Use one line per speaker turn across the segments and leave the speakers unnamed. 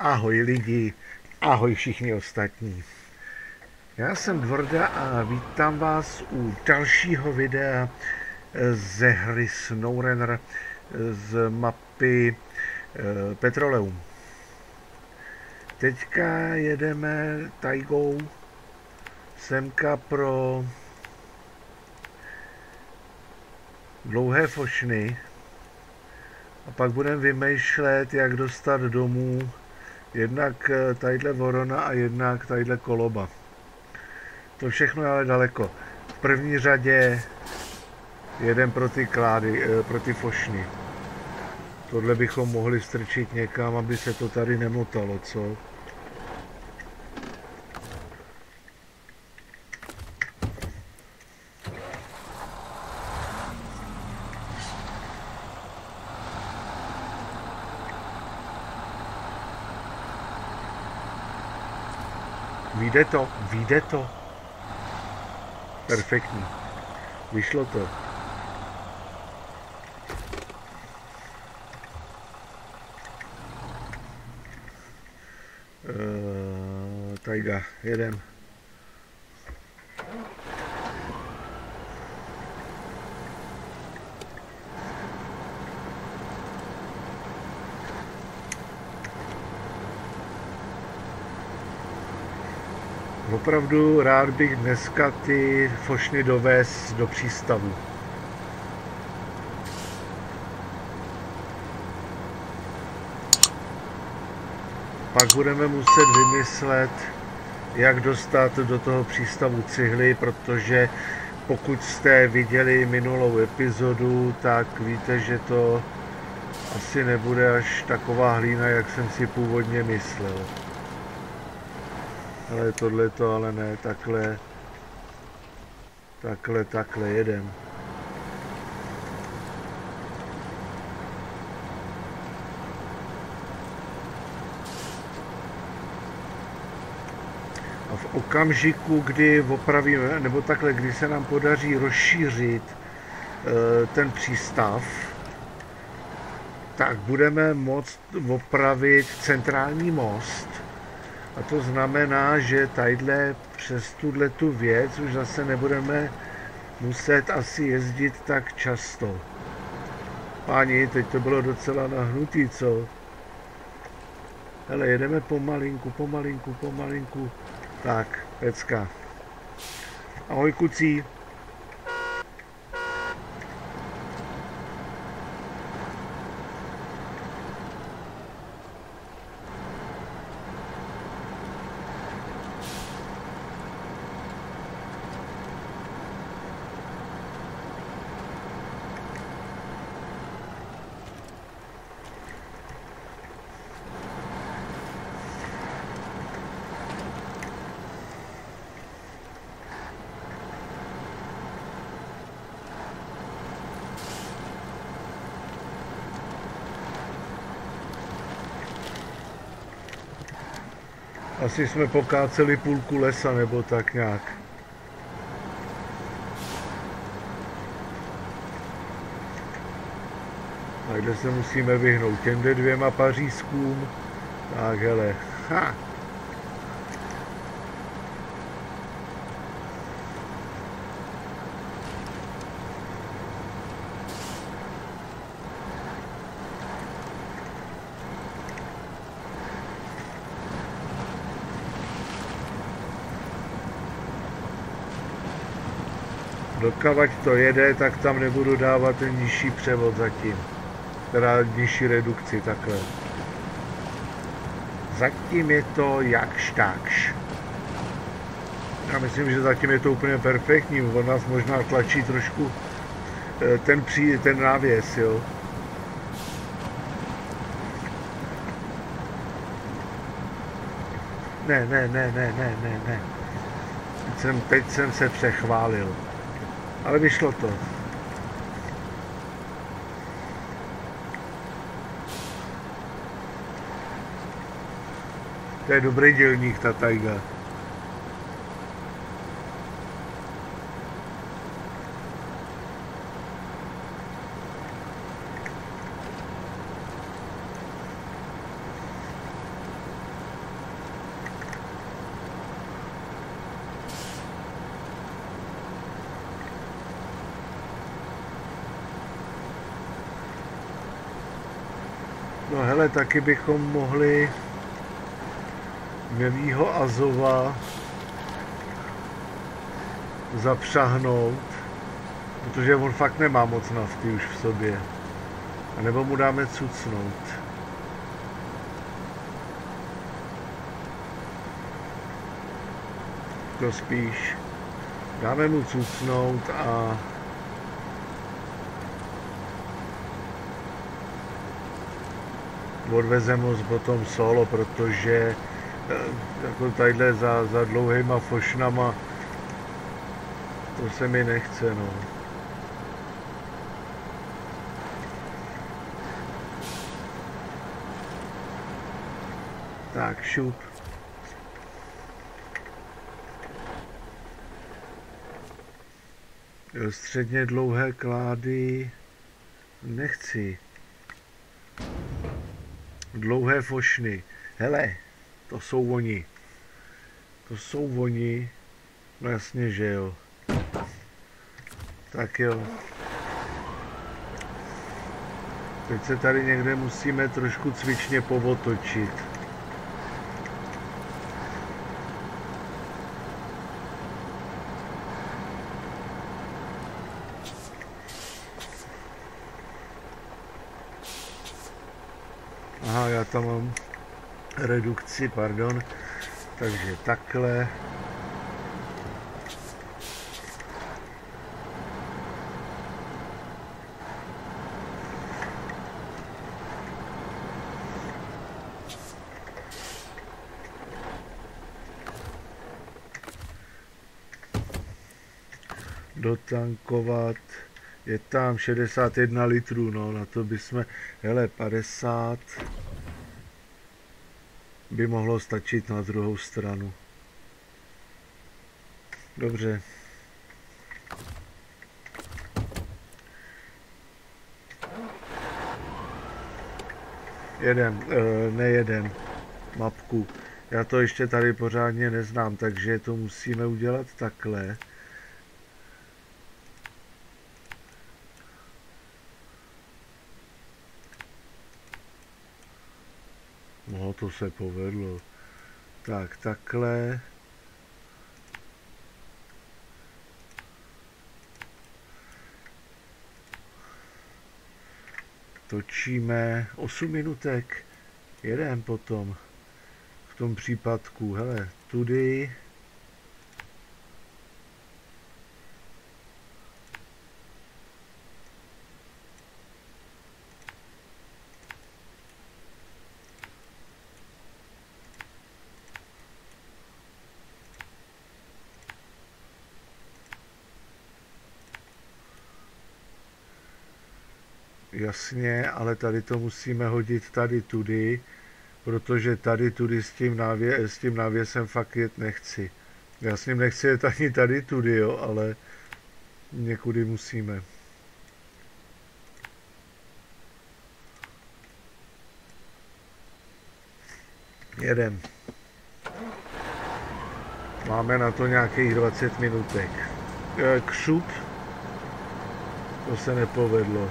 Ahoj lidi, ahoj všichni ostatní. Já jsem Dvorda a vítám vás u dalšího videa ze hry SnowRunner z mapy Petroleum. Teďka jedeme taigou semka pro dlouhé fošny a pak budeme vymýšlet, jak dostat domů jednak tadyhle vorona a jednak tadyhle koloba. To všechno je ale daleko. V první řadě jedem pro ty klády, pro ty fošny. Tohle bychom mohli strčit někam, aby se to tady nemotalo, co? Vyjde to. Perfektní. Vyšlo to. Taiga, jedem. Opravdu rád bych dneska ty fošny dovez do přístavu. Pak budeme muset vymyslet, jak dostat do toho přístavu cihly, protože pokud jste viděli minulou epizodu, tak víte, že to asi nebude až taková hlína, jak jsem si původně myslel. Ale tohle to ale ne, takhle jedem. A v okamžiku, kdy opravíme, nebo takhle, kdy se nám podaří rozšířit ten přístav, tak budeme moct opravit centrální most. A to znamená, že tadyhle přes tu věc už zase nebudeme muset asi jezdit tak často. Páni, teď to bylo docela nahnutý, co? Hele, jedeme pomalinku. Tak, pecka. Ahoj kucí. Asi jsme pokáceli půlku lesa, nebo tak nějak. A kde se musíme vyhnout těmhle dvěma pařízkům. Tak hele, ha! Dokavať to jede, tak tam nebudu dávat ten nižší převod zatím. Teda nižší redukci, takhle. Zatím je to jakž takž. Já myslím, že zatím je to úplně perfektní. On nás možná tlačí trošku ten návěs, jo. Ne. Teď jsem se přechválil. Ale vyšlo to. To je dobrý dělník, ta taiga. No hele, taky bychom mohli Milýho Azova zapřahnout, protože on fakt nemá moc nafty už v sobě. A nebo mu dáme cucnout. To spíš. Dáme mu cucnout a odvezeme ho potom solo, protože jako tadyhle za dlouhýma fošnama to se mi nechce, no. Tak, šup. Středně dlouhé klády nechci. Dlouhé fošny. Hele, to jsou oni. To jsou oni. No jasně, že jo. Tak jo. Teď se tady někde musíme trošku cvičně povotočit. Aha, já tam mám redukci, pardon. Takže takhle. Dotankovat. Je tam 61 litrů, no, na to bychom, hele, 50 by mohlo stačit na druhou stranu. Dobře. Nejeden mapku. Já to ještě tady pořádně neznám, takže to musíme udělat takhle. No, to se povedlo. Tak, takhle. Točíme 8 minutek. Jedem potom. V tom případku, hele, tudy. Jasně, ale tady to musíme hodit tady tudy, protože tady tudy s tím návěsem fakt jet nechci. Já s ním nechci jet ani tady tudy, jo, ale někudy musíme. Jedem. Máme na to nějakých 20 minutek. Křup. To se nepovedlo.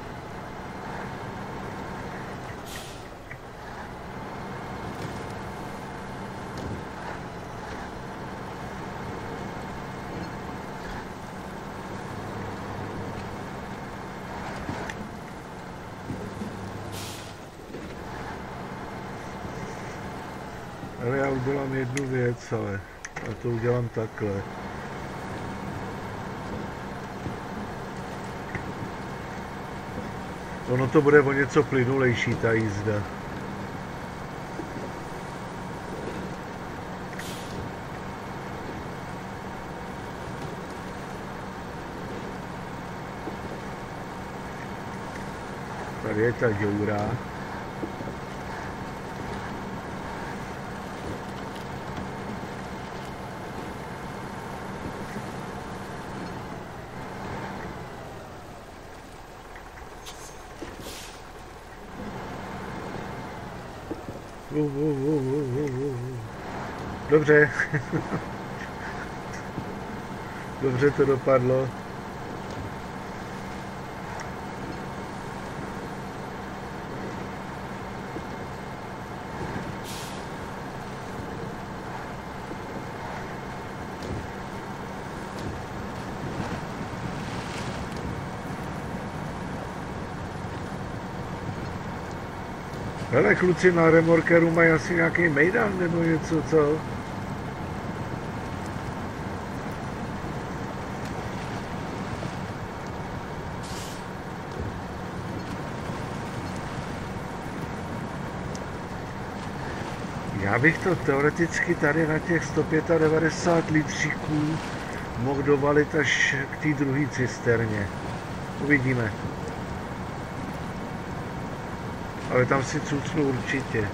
Ale já udělám jednu věc, ale já to udělám takhle. Ono to bude o něco plynulejší, ta jízda. Tady je ta děura. Dobře. Dobře to dopadlo. Hele, kluci na remorkeru mají asi nějaký mejdan nebo něco, co? Já bych to teoreticky tady na těch 195 litříků mohl dovalit až k té druhé cisterně. Uvidíme. Ale tam si cucnu určitě.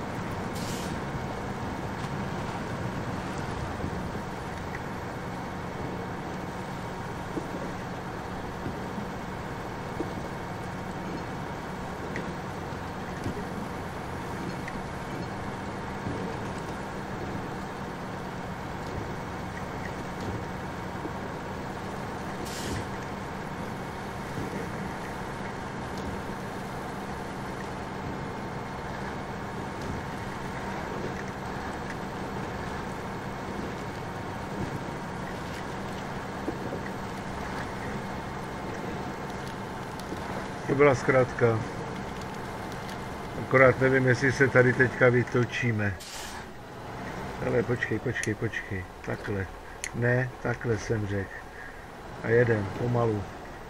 To byla zkrátka. Akorát nevím, jestli se tady teďka vytočíme. Ale počkej. Takhle. Ne, takhle jsem řekl. A jedem, pomalu.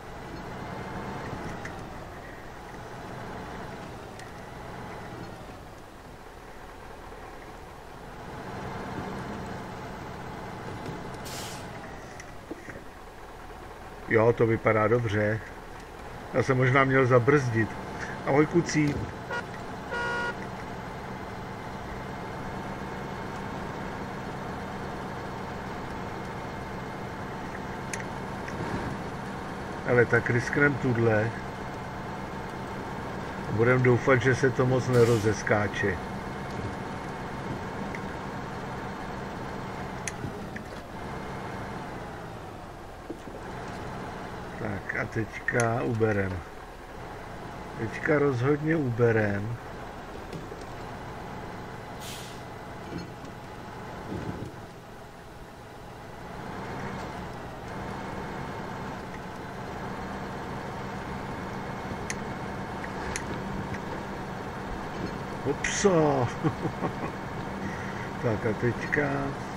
Jo, to vypadá dobře. Já jsem možná měl zabrzdit. Ahoj, kucí. Ale tak risknem tudle. Budeme doufat, že se to moc nerozeskáče. Tak a teďka uberem. Teďka rozhodně uberem. Upsa. Tak a teďka.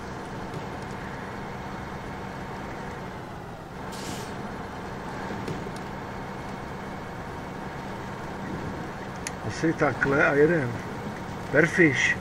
Asi takhle a jeden. Perfish.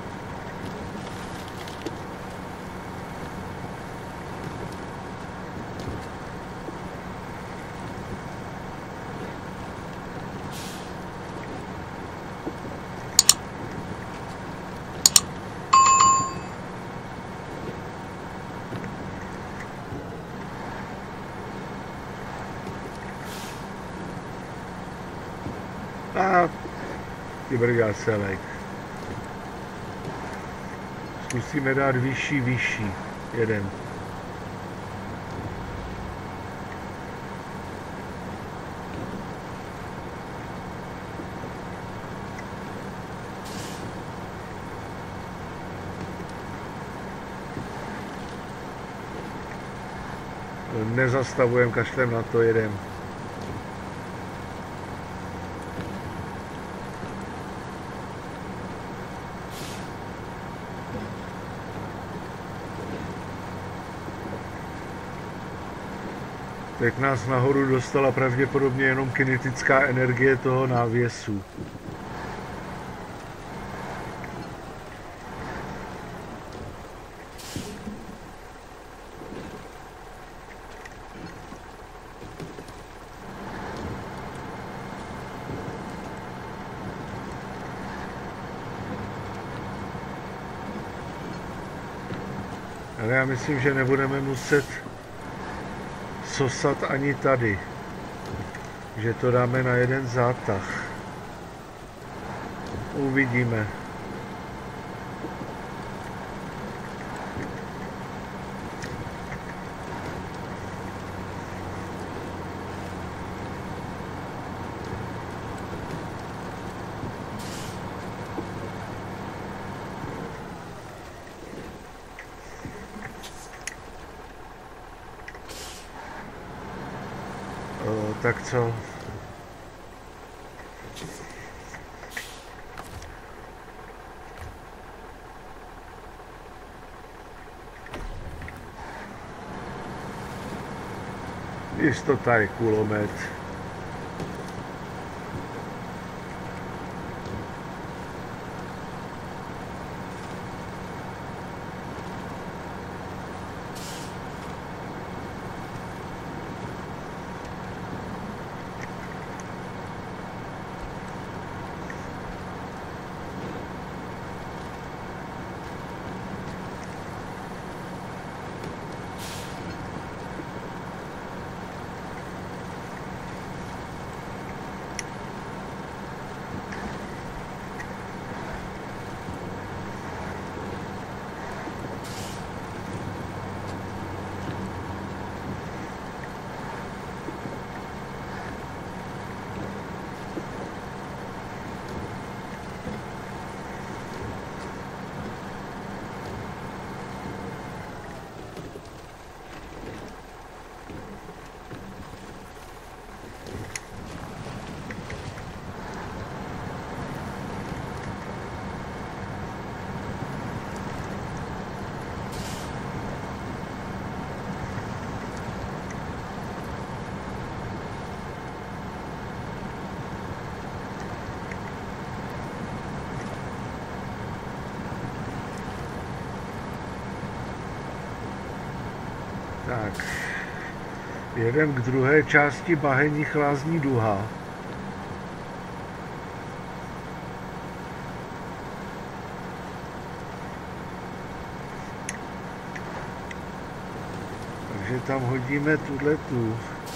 A vybrgáselek. Zkusíme dát vyšší. Jeden. Nezastavujeme, kašlem na to, jedem. Tak nás nahoru dostala pravděpodobně jenom kinetická energie toho návěsu. Ale já myslím, že nebudeme muset sosat ani tady, že to dáme na jeden zátah. Uvidíme. Tak co? Jistota je kulomet. Tak, jedem k druhé části Bahenních lázní Duha. Takže tam hodíme tuhletu.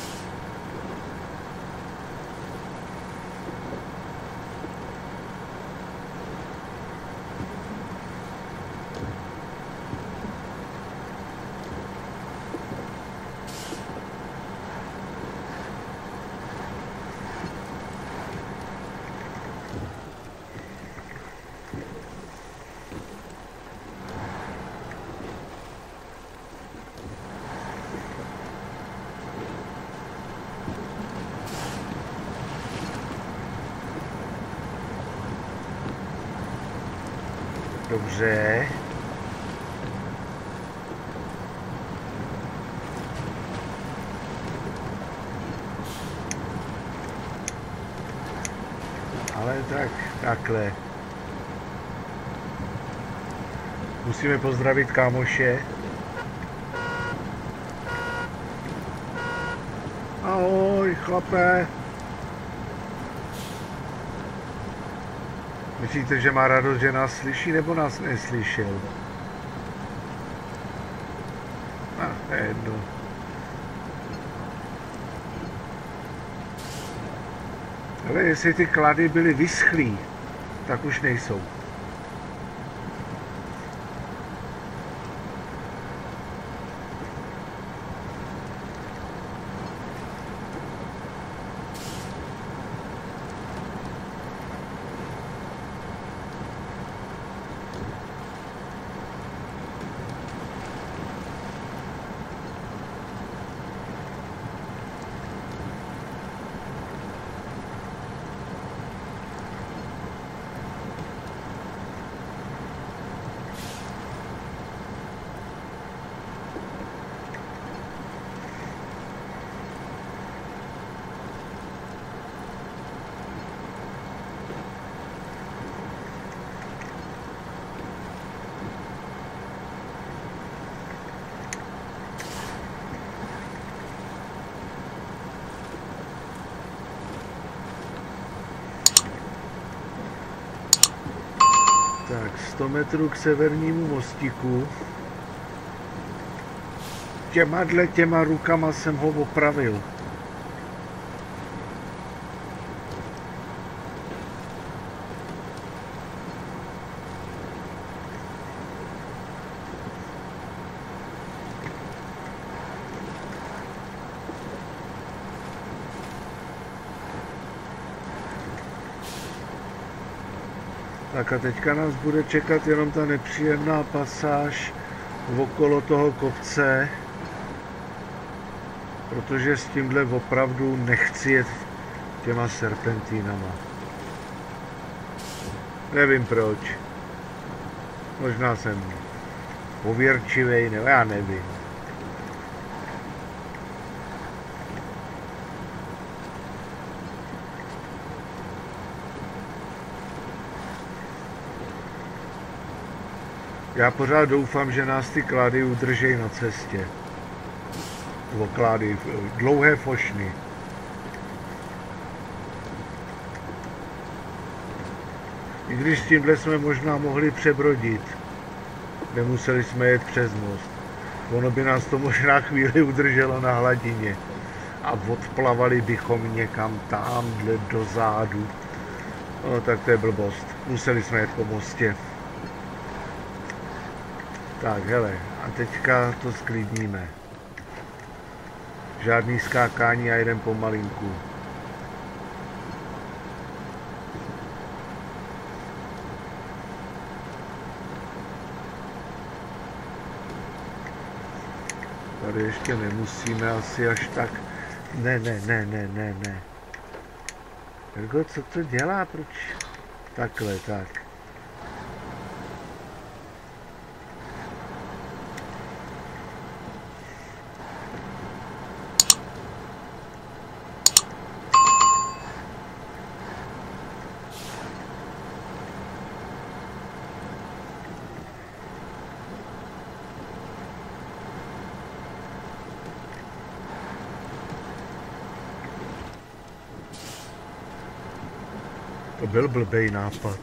Dobře. Ale takhle. Musíme pozdravit kámoše. Ahoj, chlape. Myslíte, že má radost, že nás slyší, nebo nás neslyšel? To je jedno. Ale jestli ty klady byly vyschlý, tak už nejsou. Tak, 100 metrů k severnímu mostíku. Těma rukama jsem ho opravil. Tak a teďka nás bude čekat jenom ta nepříjemná pasáž okolo toho kopce, protože s tímhle opravdu nechci jet těma serpentínama. Nevím proč. Možná jsem pověrčivej, nebo já nevím. Já pořád doufám, že nás ty klády udržejí na cestě. Nebo klády, dlouhé fošny. I když s tímhle jsme možná mohli přebrodit. Nemuseli jsme jet přes most. Ono by nás to možná chvíli udrželo na hladině. A odplavali bychom někam tamhle dozadu. No tak to je blbost. Museli jsme jet po mostě. Tak hele, a teďka to sklidníme. Žádný skákání a jeden pomalinku. Tady ještě nemusíme asi až tak. Ne. Ergo, co to dělá? Proč? Takhle, tak. To byl blbej nápad.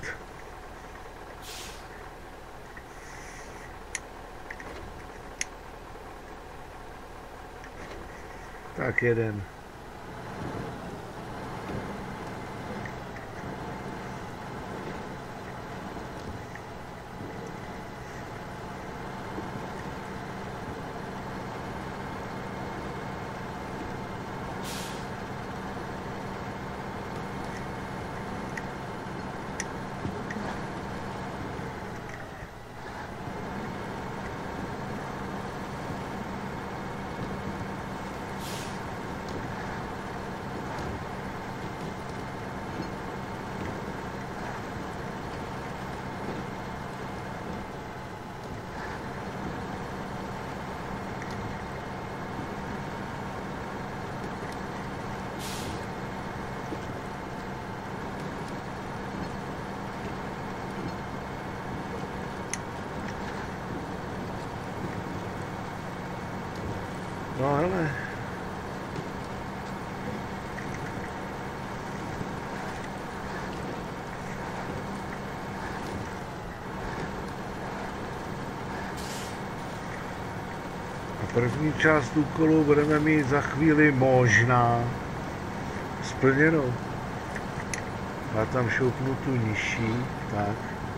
Tak jeden. No hele. A první část úkolu budeme mít za chvíli možná splněnou. Já tam šoupnu tu nižší, tak.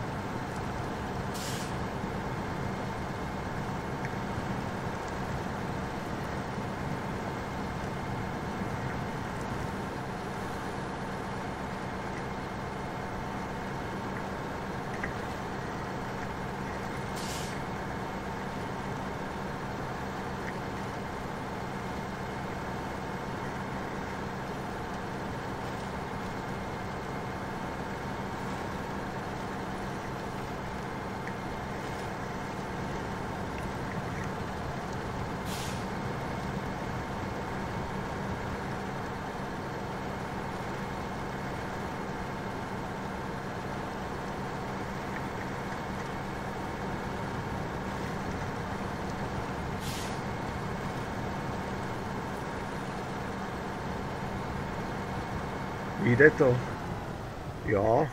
Jde to? Jo.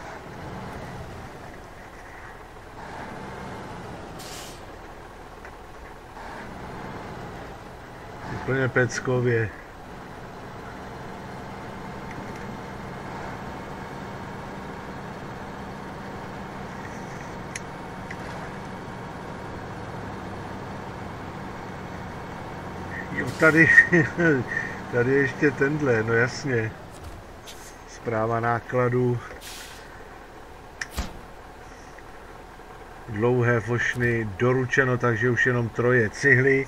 Úplně peckově. Jo, tady ještě tenhle, no jasně. Správa nákladu. Dlouhé fošny doručeno, takže už jenom 3 cihly.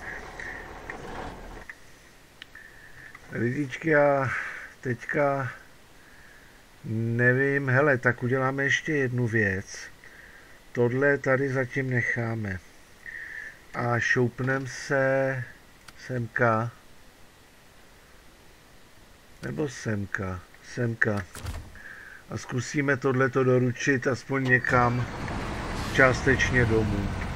Lidičky, a teďka nevím, hele, tak uděláme ještě jednu věc. Tohle tady zatím necháme. A šoupnem se semka. Nebo semka. A zkusíme tohleto doručit aspoň někam. částečně domů.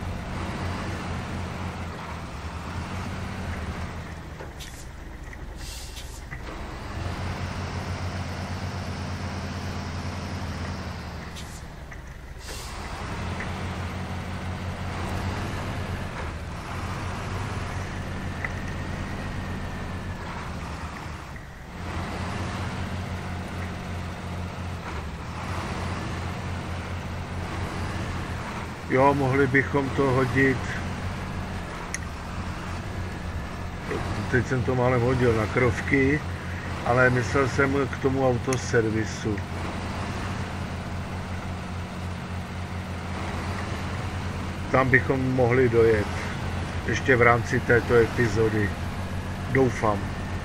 Jo, mohli bychom to hodit. Teď jsem to málem hodil na krovky, ale myslel jsem k tomu autoservisu. Tam bychom mohli dojet. Ještě v rámci této epizody. Doufám.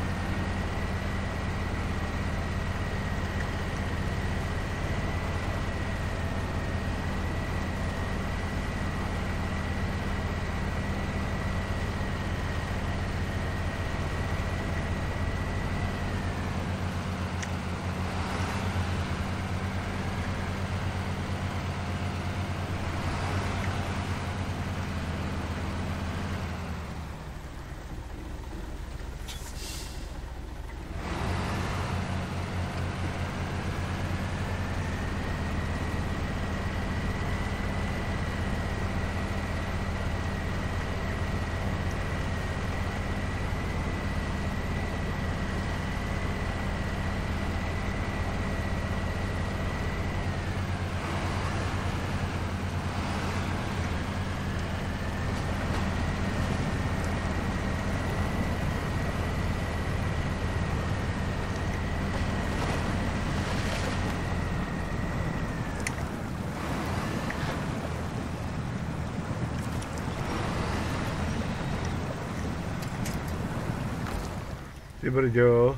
Ty brďo.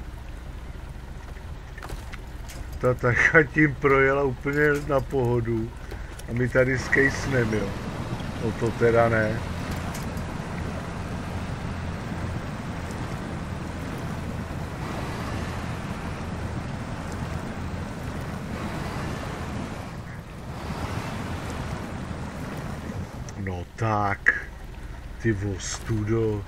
Ta tacha tím projela úplně na pohodu. A my tady skejsnem, jo. No to teda ne. No tak. Ty vostudo.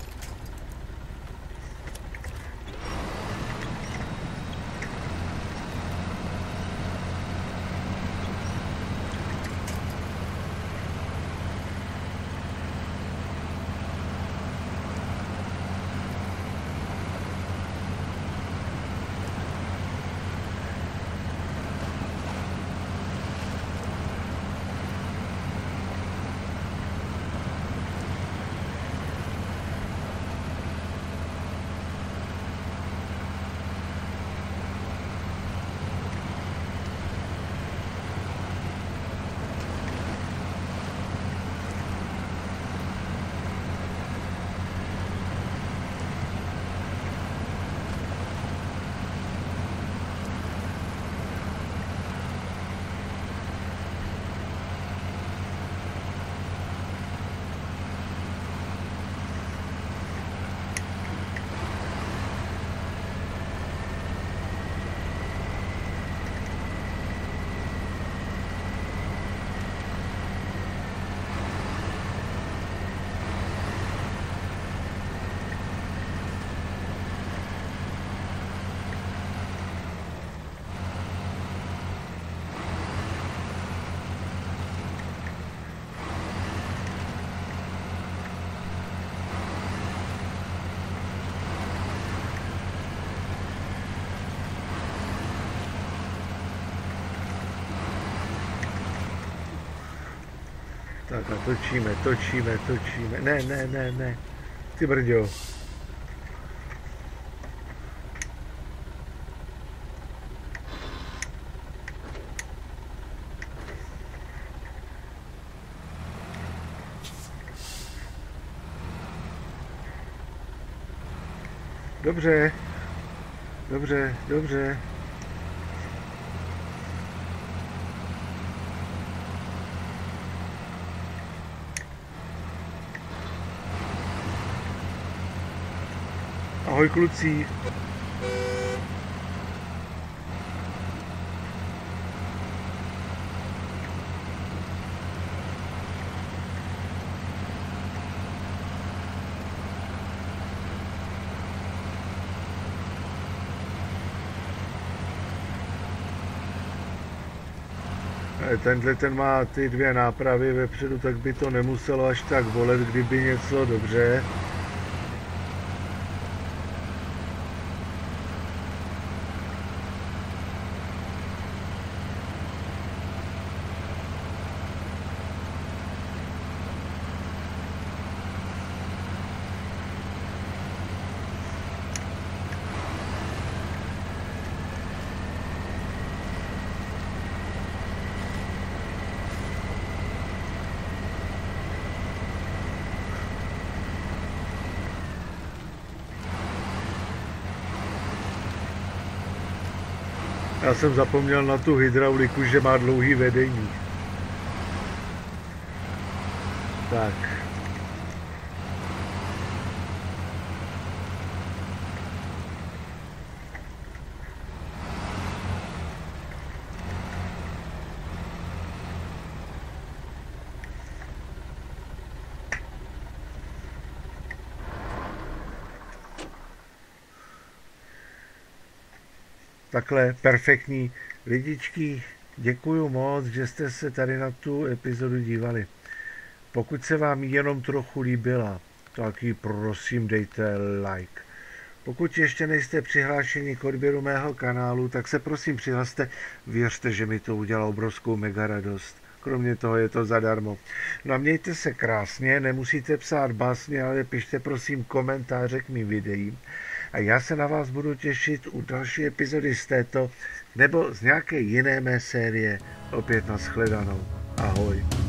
Tak a točíme. Ne. Ty brďo. Dobře. Ahoj kluci. tenhle ten má ty dvě nápravy vepředu, tak by to nemuselo až tak bolet, kdyby něco dobře. Já jsem zapomněl na tu hydrauliku, že má dlouhý vedení. Tak. Takhle, perfektní. Lidičky, děkuju moc, že jste se tady na tu epizodu dívali. Pokud se vám jenom trochu líbila, tak ji prosím dejte like. Pokud ještě nejste přihlášeni k odběru mého kanálu, tak se prosím přihlaste. Věřte, že mi to udělá obrovskou mega radost. Kromě toho je to zadarmo. No a mějte se krásně, nemusíte psát básně, ale pište prosím komentáře k mým videím. A já se na vás budu těšit u další epizody z této nebo z nějaké jiné mé série. Opět nashledanou. Ahoj.